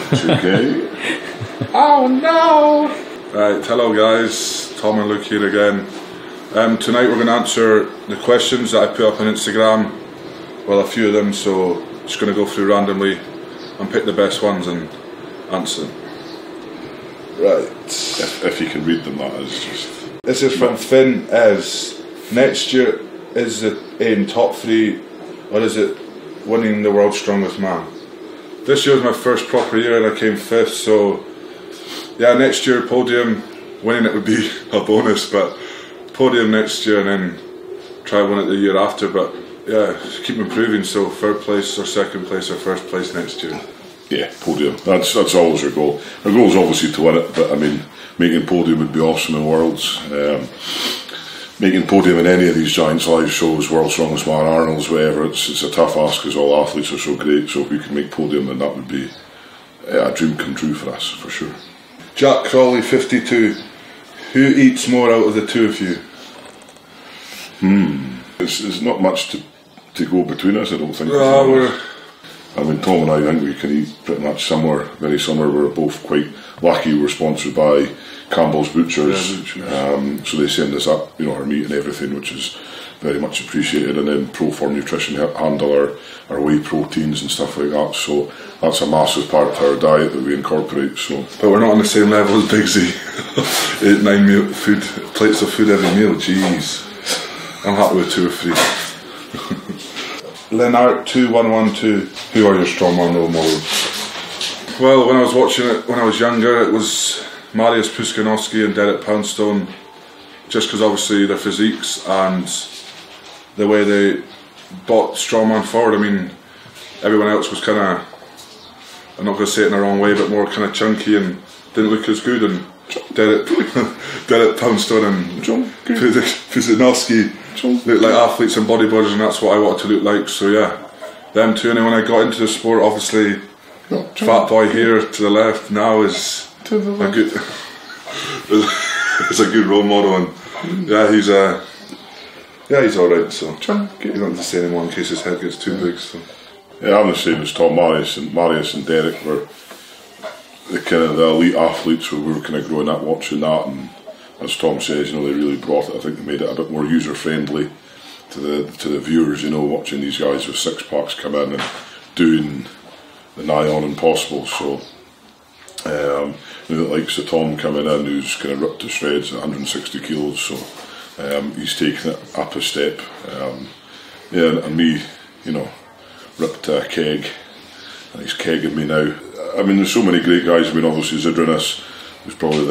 It's okay. Oh no! Right, hello guys, Tom and Luke here again. Tonight we're going to answer the questions that I put up on Instagram. Well, a few of them, so just going to go through randomly and pick the best ones and answer them. Right. If you can read them, that is just... This is from Finn Ez. Next year is the aim top 3, or is it winning the world's strongest man? This year was my first proper year and I came 5th, so yeah, next year podium, winning it would be a bonus, but podium next year and then try win it the year after, but yeah, keep improving, so 3rd place or 2nd place or 1st place next year. Yeah, podium. That's always our goal. Our goal is obviously to win it, but I mean, making podium would be awesome in Worlds. Making podium in any of these Giants live shows, World's Strongest Man, Arnold's, whatever, it's a tough ask because all athletes are so great, so if we can make podium, then that would be a dream come true for us, for sure. Jack Crawley, 52. Who eats more out of the two of you? There's not much to go between us, I don't think. I mean, Tom and I think we can eat pretty much somewhere very similar. We're both quite lucky. We're sponsored by Campbell's Butchers, so they send us up, our meat and everything, which is very much appreciated. And then Proform Nutrition handle our whey proteins and stuff like that. So that's a massive part of our diet that we incorporate. So, but we're not on the same level as Bigsy. 8-9 plates of food every meal. Jeez, I'm happy with 2 or 3. Lennart 2112. Who are your strongman role models? Well, when I was watching it when I was younger, it was Mariusz Pudzianowski and Derek Poundstone, just because obviously their physiques and the way they brought strongman forward. I mean, everyone else was kind of, I'm not going to say it in the wrong way, but more kind of chunky and didn't look as good. And Derek Poundstone and Pudzianowski looked like athletes and bodybuilders, and that's what I wanted to look like. So yeah, them two. And then when I got into the sport, obviously, fat boy here to the left now is a good is a good role model, and yeah, he's alright. So you don't have to say anymore in case his head gets too big. So yeah, I'm the same as Tom. Mariusz and Derek were the kind of the elite athletes who we were kind of growing up watching that, and as Tom says, they really brought it. I think they made it a bit more user friendly to the viewers. Watching these guys with 6-packs come in and doing the nigh on impossible. So the likes of Tom coming in, who's kind of ripped to shreds at 160 kilos. So he's taken it up a step. And me, ripped to a keg, and he's kegging me now. I mean, there's so many great guys. I mean, obviously Zydrunas was probably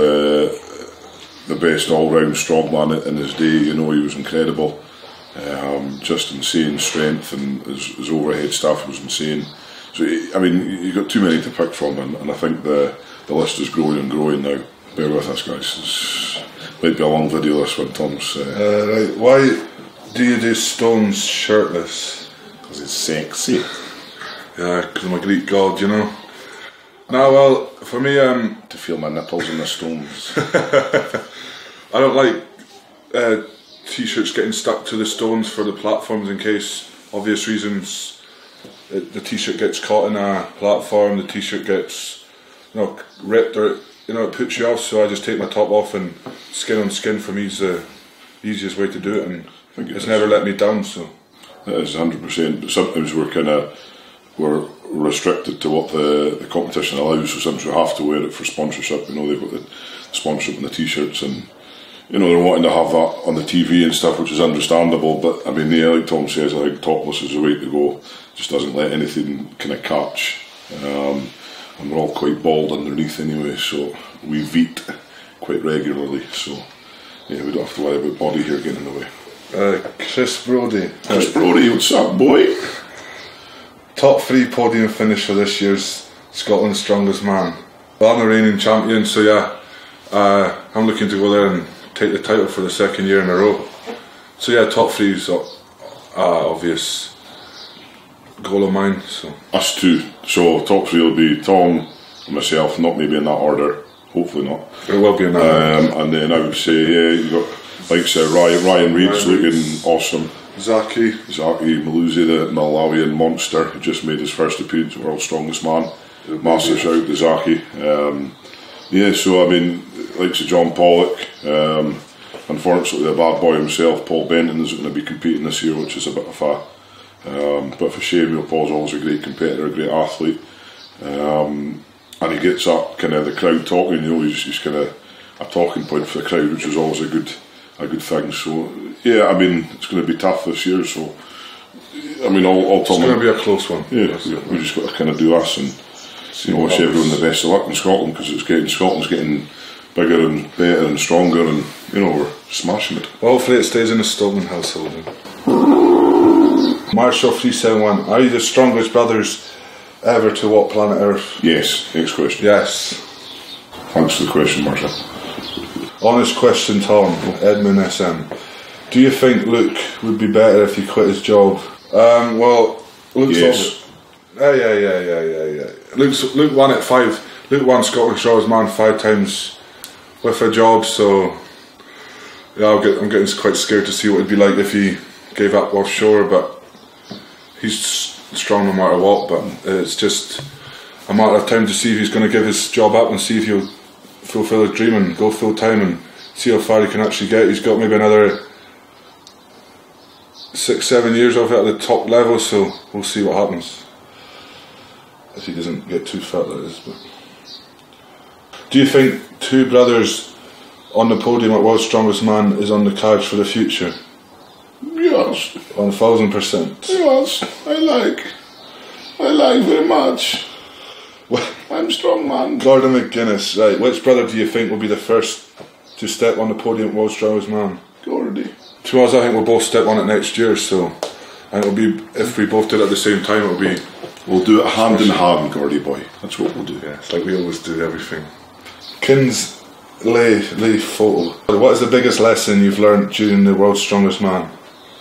the best all-round strongman in his day. He was incredible, just insane strength, and his overhead stuff was insane. So I mean, you got too many to pick from, and I think the list is growing and growing now. Bear with us, guys. It might be a long video this one, Tom's. Right. Why do you do stones shirtless? Because it's sexy. Yeah, because I'm a Greek god, Now, well, for me, to feel my nipples in the stones. I don't like t-shirts getting stuck to the stones for the platforms in case, obvious reasons, the t-shirt gets caught in a platform, the t-shirt gets, ripped, or it puts you off. So I just take my top off, and skin on skin for me is the easiest way to do it, and it's never let me down. So that is 100%. But sometimes we're restricted to what the competition allows, so sometimes we have to wear it for sponsorship. They've got the sponsorship and the t-shirts, and they're wanting to have that on the TV and stuff, which is understandable. But I mean, like Tom says, I think topless is the way to go. Just doesn't let anything kind of catch, and we're all quite bald underneath anyway, so we veet quite regularly. So yeah, we don't have to worry about body hair getting in the way. Chris Brody, what's up, boy? Top 3 podium finish for this year's Scotland's Strongest Man. Well, I'm the reigning champion, so yeah, I'm looking to go there and take the title for the 2nd year in a row. So yeah, top 3 is obvious goal of mine. So us two. So top 3 will be Tom and myself, not maybe in that order. Hopefully not. It will be in that order. And then I would say, you got like I said, Ryan Reid's looking awesome. Zaki Malusi, the Malawian monster, who just made his first appearance at World's Strongest Man. Massive shout to Zaki. Yeah, so I mean, like John Pollock. Unfortunately, the bad boy himself, Paul Benton, isn't going to be competing this year, which is a bit of a shame. You know, Paul's always a great competitor, a great athlete, and he gets up kind of the crowd talking. You know, he's kind of a talking point for the crowd, which is always a good thing. So yeah, I mean, it's going to be tough this year. So I mean, all it's going to be a close one. Yeah, we just got to kind of do us and wish everyone the best of luck in Scotland, because Scotland's getting bigger and better and stronger, and you know, we're smashing it. Well, hopefully it stays in the Stillman household. Marshall 371, are you the strongest brothers ever to walk planet Earth? Yes. Next question. Yes. Thanks for the question, Marshall. Honest question, Tom. Edmund SM. Do you think Luke would be better if he quit his job? Well, Luke's yes. Yeah. Luke won at 5. Luke won Scotland's Strongest Man 5 times with a job, so yeah, I'm getting quite scared to see what it'd be like if he gave up offshore, but he's strong no matter what. But it's just a matter of time to see if he's going to give his job up and see if he'll fulfil his dream and go full time and see how far he can actually get. He's got maybe another 6-7 years of it at the top level, so we'll see what happens if he doesn't get too fat, that is. But do you think two brothers on the podium at World's Strongest Man is on the cards for the future? Yes. 1000%. Yes, I like very much. I'm strong man. Gordon McGuinness, right, which brother do you think will be the first to step on the podium at World's Strongest Man? Gordy. To be honest, I think we'll both step on it next year, so and it'll be, if we both did it at the same time, it'll be... We'll do it hand in hand, Gordy boy. That's what we'll do. Yeah, it's like we always do everything. Kinsley Photo. What is the biggest lesson you've learned during the World's Strongest Man?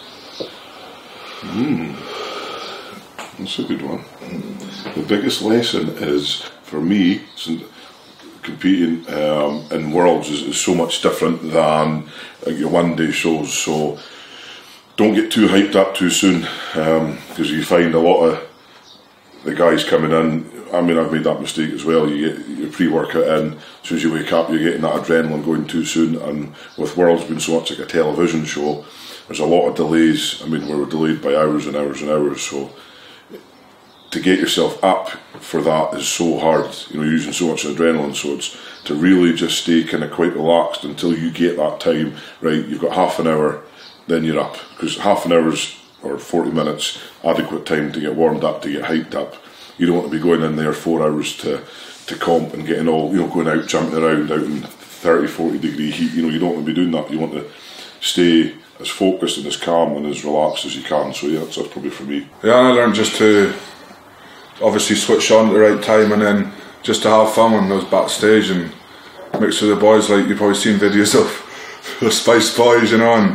That's a good one. The biggest lesson is, for me, competing in Worlds is so much different than your one-day shows. So don't get too hyped up too soon, because you find a lot of the guys coming in. I mean, I've made that mistake as well. You get your pre-workout in, as soon as you wake up, you're getting that adrenaline going too soon. And with Worlds being so much like a television show, there's a lot of delays. I mean, we were delayed by hours and hours and hours. So to get yourself up for that is so hard. You know, using so much adrenaline. So it's to really just stay kind of quite relaxed until you get that time. Right, you've got half an hour, then you're up, because half an hour's or 40 minutes adequate time to get warmed up, to get hyped up. You don't want to be going in there 4 hours to comp and getting all, you know, going out, jumping around out in 30-40 degree heat. You know, you don't want to be doing that. You want to stay as focused and as calm and as relaxed as you can. So yeah, that's probably for me. Yeah, and I learned just to obviously switch on at the right time, and then just to have fun when I was backstage and mix with the boys. Like, you've probably seen videos of the Spice Boys, you know. And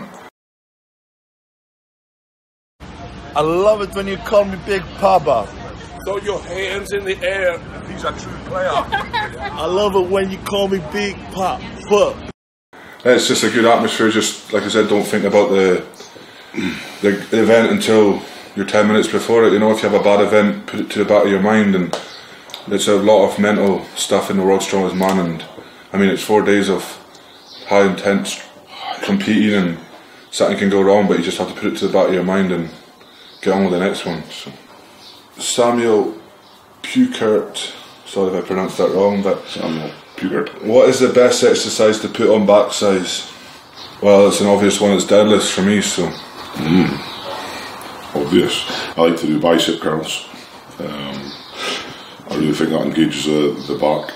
I love it when you call me Big Papa. Throw your hands in the air. He's a true player. I love it when you call me Big Papa. it's just a good atmosphere. Just like I said, don't think about the event until you're 10 minutes before it. You know, if you have a bad event, put it to the back of your mind. And it's a lot of mental stuff in the World's Strongest Man. And I mean, it's 4 days of high intense competing, and something can go wrong, but you just have to put it to the back of your mind and get on with the next one. So. Samuel Pukert, sorry if I pronounced that wrong, but Samuel Pukert. What is the best exercise to put on back size? Well, it's an obvious one. It's deadlifts for me. So obvious. I like to do bicep curls. I really think that engages the back.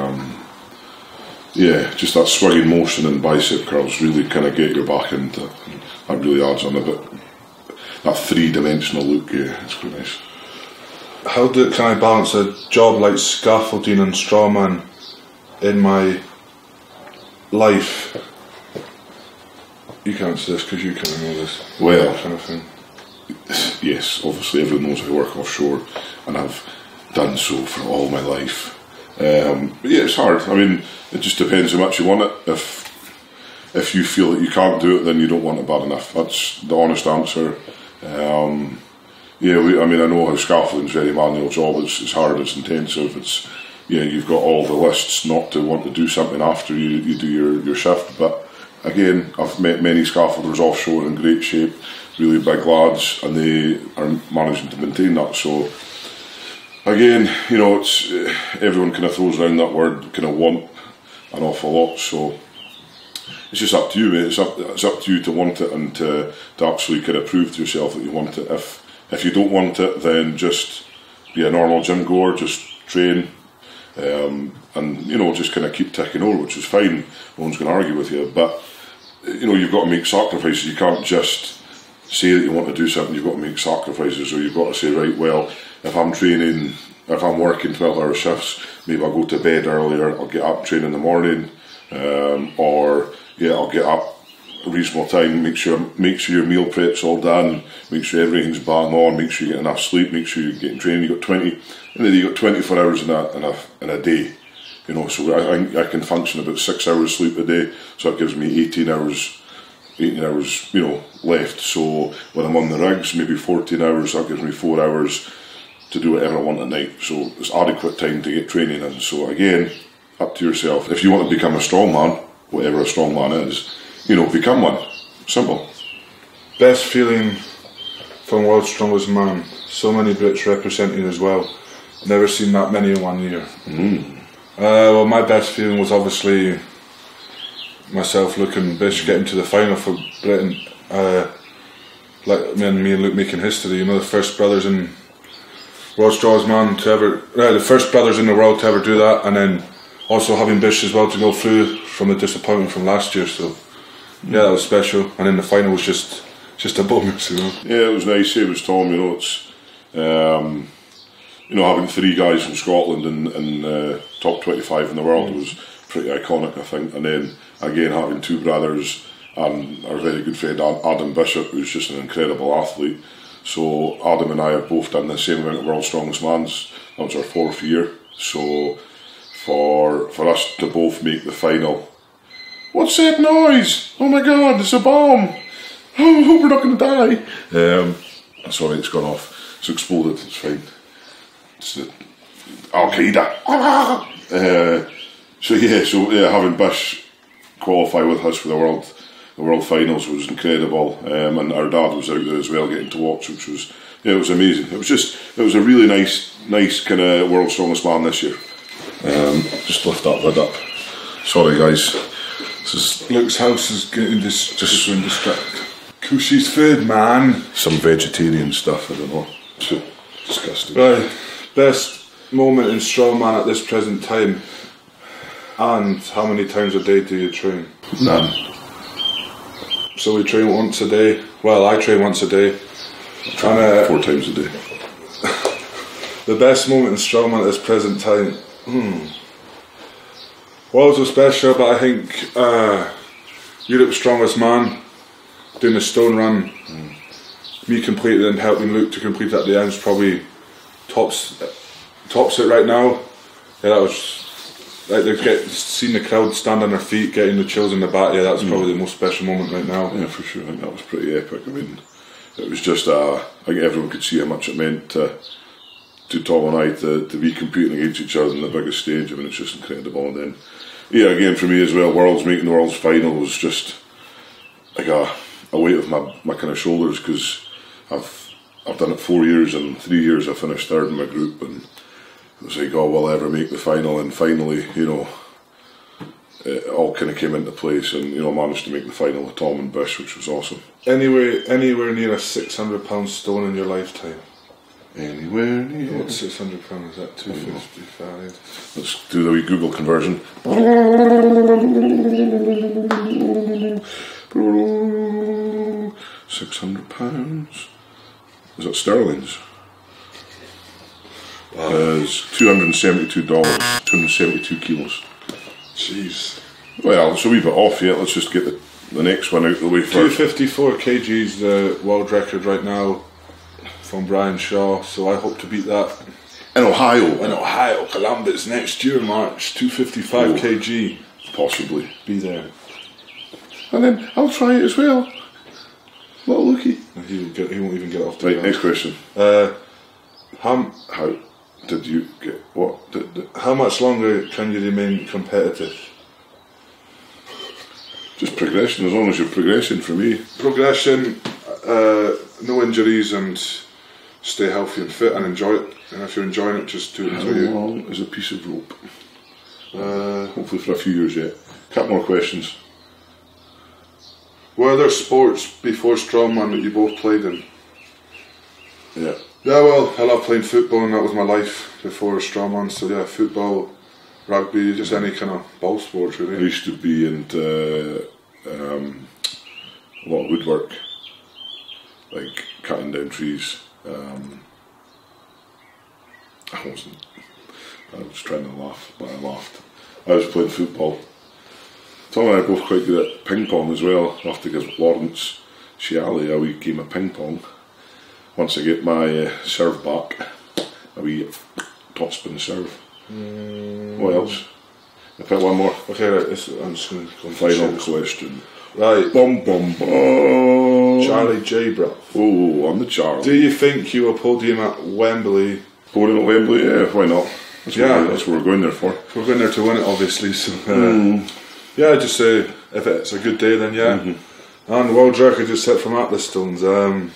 Yeah, just that swinging motion and bicep curls really kind of get your back into it. That really adds on a bit. That 3-dimensional look, yeah, it's quite nice. How can I balance a job like scaffolding and strawman in my life? You can answer this because you kind of know this. Well, kind of thing. Yes, obviously everyone knows I work offshore, and I've done so for all my life. But yeah, it's hard. I mean, it just depends how much you want it. If you feel that you can't do it, then you don't want it bad enough. That's the honest answer. Yeah, I mean, I know how scaffolding's a very manual job. It's hard, it's intensive. It's, you know, you've got all the lists not to want to do something after you do your shift. But again, I've met many scaffolders offshore in great shape, really big lads, and they are managing to maintain that. So again, you know, it's everyone kind of throws around that word, kind of want an awful lot. So it's just up to you, mate. It's up to you to want it and to actually kind of prove to yourself that you want it. If you don't want it, then just be a normal gym goer, just train, and you know, just kind of keep ticking over, which is fine. No one's going to argue with you, but you know, you've got to make sacrifices. You can't just say that you want to do something. You've got to make sacrifices. So you've got to say, right, well, if I'm training, if I'm working 12-hour shifts, maybe I'll go to bed earlier. I'll get up, train in the morning, or yeah, I'll get up a reasonable time. Make sure your meal prep's all done. Make sure everything's bang on. Make sure you get enough sleep. Make sure you're getting training. You got 24 hours in a day. You know, so I can function about 6 hours sleep a day. So that gives me 18 hours. 18 hours, you know, left. So when I'm on the rigs, maybe 14 hours. That gives me 4 hours to do whatever I want at night. So it's adequate time to get training in. So again, up to yourself. If you want to become a strongman, whatever a strongman is, you know, become one. Simple. Best feeling from World's Strongest Man. So many Brits representing as well. Never seen that many in 1 year. Well, my best feeling was obviously myself, Luke and Bish getting to the final for Britain. Like me and Luke making history. You know, the first brothers in World's Strongest Man to ever, the first brothers in the world to ever do that, and then also having Bish as well to go through from the disappointment from last year. So yeah, that was special. And then the final was just a bonus, you know. Yeah, it was nice. It was Tom. You know, it's you know, having 3 guys from Scotland in top 25 in the world was pretty iconic, I think. And then again, having 2 brothers and our very good friend Adam Bishop, who's just an incredible athlete. So Adam and I have both done the same amount of World's Strongest Mans. That was our 4th year. So for us to both make the final. What's that noise? Oh my God, it's a bomb! Oh, I hope we're not going to die. Sorry, it's gone off. It's exploded. It's fine. It's Al Qaeda. So having Bish qualify with us for the world finals was incredible, and our dad was out there as well, getting to watch, which was it was amazing. It was a really nice kind of World's Strongest Man this year. Just lift that lid up. Sorry, guys. Luke's house is getting just distracted. Cushy's food, man. Some vegetarian stuff. I don't know. So disgusting. Right. Best moment in strongman at this present time, and how many times a day do you train? None. So we train once a day. Well, I train once a day. And, 4 times a day. The best moment in strongman at this present time. Worlds was special, but I think Europe's Strongest Man, doing the stone run, me completing and helping Luke to complete at the end is probably tops it right now. Yeah, that was like seeing the crowd stand on their feet, getting the chills in the back. Yeah, that's probably the most special moment right now. Yeah, for sure. I think that was pretty epic. I mean, it was just I think everyone could see how much it meant to Tom and I to be competing against each other on the biggest stage. I mean, it's just incredible. And then, yeah, again for me as well, making the World's final was just like a weight off my kind of shoulders, because I've done it 4 years, and 3 years I finished 3rd in my group, and it was like, oh, will I ever make the final? And finally, you know, it all kind of came into place, and you know, I managed to make the final with Tom and Bish, which was awesome. Anywhere near a £600 stone in your lifetime? Anywhere near. What's £600? Is that 255? Let's do the wee Google conversion. £600. Is that sterlings? Wow. It's $272. 272 kilos. Jeez. Well, it's a wee bit off yet. Let's just get the next one out of the way first. 254 kg is the world record right now from Brian Shaw, so I hope to beat that. In Ohio. In Ohio, Columbus next year, March. 255 kg. Possibly. Be there. And then I'll try it as well. Well, looky. He won't even get it off the Right, ground. next question. How Did you get what? how much longer can you remain competitive? Just progression, as long as you're progressing for me. Progression, no injuries, and stay healthy and fit and enjoy it. And if you're enjoying it, just do it How until you. long is a piece of rope? Hopefully for a few years yet. Couple more questions. Were there sports before strongman that you both played in? Yeah. Yeah, well, I love playing football, and that was my life before strongman. So yeah, football, rugby, just any kind of ball sports I really. used to be into a lot of woodwork, like cutting down trees. I was trying to laugh, but I laughed. I was playing football. Tom and I are both quite good at ping pong as well. I'll have to give Lawrence Shiali a wee game of ping pong. Once I get my serve back, a wee topspin serve. What else? I put one more. Okay, right. I'm just going to go Final question. Right, Bum bum bum. Charlie J. Bro. Oh, I'm the Charlie. Do you think you will podium at Wembley? Going at Wembley, yeah, why not? Yeah. That's what we're going there for. We're going there to win it, obviously. So yeah, I'd just say if it's a good day, then yeah. And the world record just set from Atlas Stones. Do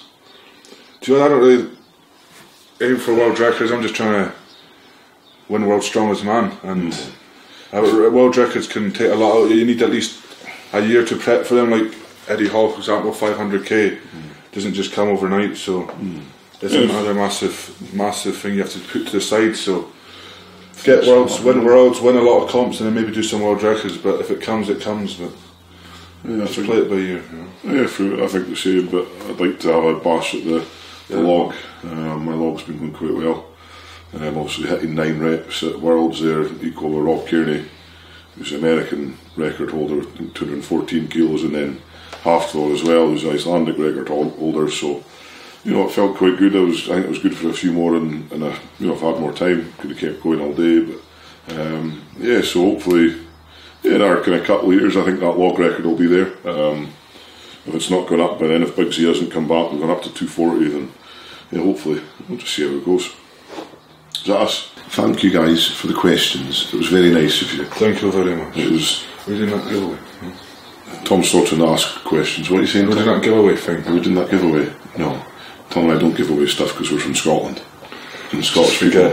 you know, I don't really aim for world records. I'm just trying to win world's strongest man, and world records can take a lot. You need at least a year to prep for them. Like Eddie Hall, for example, 500k doesn't just come overnight. So it's another massive thing you have to put to the side. So get worlds, win a lot of comps, and then maybe do some world records. But if it comes, it comes. But Yeah, just play it by ear. You know? I think the same, but I'd like to have a bash at the log. My log's been going quite well. I'm obviously hitting 9 reps at Worlds there, equal to Rob Kearney, who's the American record holder, I think 214 kilos, and then Halfthor as well, who's the Icelandic record holder. So, it felt quite good. I think it was good for a few more, and if I've had more time, could have kept going all day. But so hopefully, in our kind of couple of years, I think that log record will be there. If it's not gone up by then, if Big Z hasn't come back and gone up to 240, then hopefully we'll just see how it goes. Is that us? Thank you guys for the questions. It was very nice of you. Thank you very much. It was. We did not give away. Tom's starting to ask questions. What are you saying? We did not give away thing. We did not give away. No. Tom and I don't give away stuff because we're from Scotland. And Scottish people.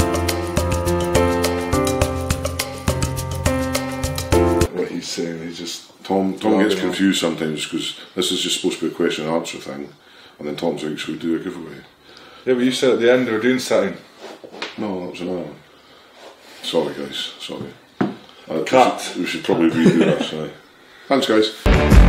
What he's saying, he's just Tom gets confused sometimes because this is just supposed to be a question and answer thing, and then Tom thinks, should we do a giveaway? Yeah, but you said at the end they were doing something. No, that was another one. Sorry guys, sorry. Cut. We should probably redo that. Thanks guys.